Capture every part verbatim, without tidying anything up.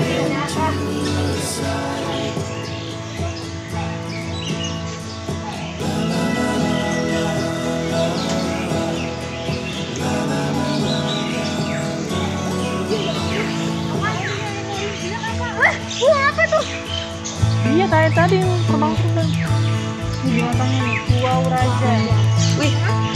Wah, apa tuh? Iya, kayak tadi yang terbang terbang. Ini binatangnya nih, Wow Raja. Wih,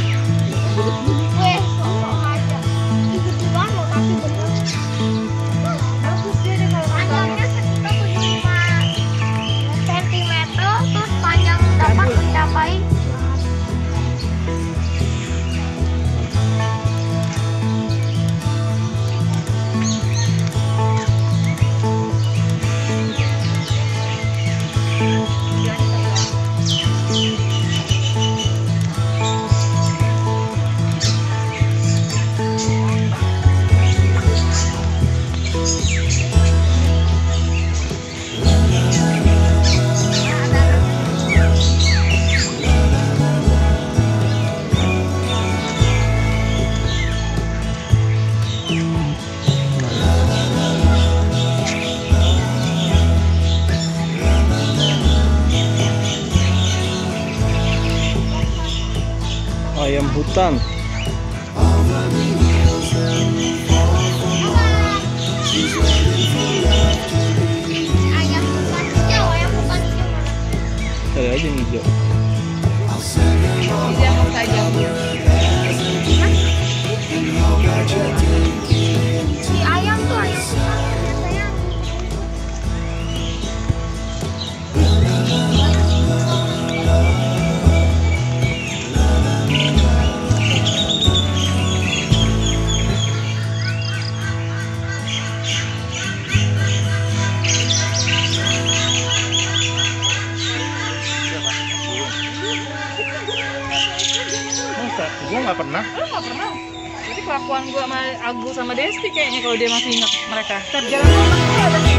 weh, sosok aja. Ih, gede banget tapi bener. Bagus dia deh kalau panjangnya sekitar tujuh puluh lima sentimeter, terus panjang dapat mencapai ayam hutan. ayam bukan hijau, ayam bukan hijau. Cari aja yang hijau. Dia mau saja. Si ayam tuh ayam bukan biasanya. Masa? Gua nggak pernah. Lu nggak pernah? Jadi kelakuan gua sama Agus sama Desti kayaknya kalau dia masih ingat mereka. Setiap jalan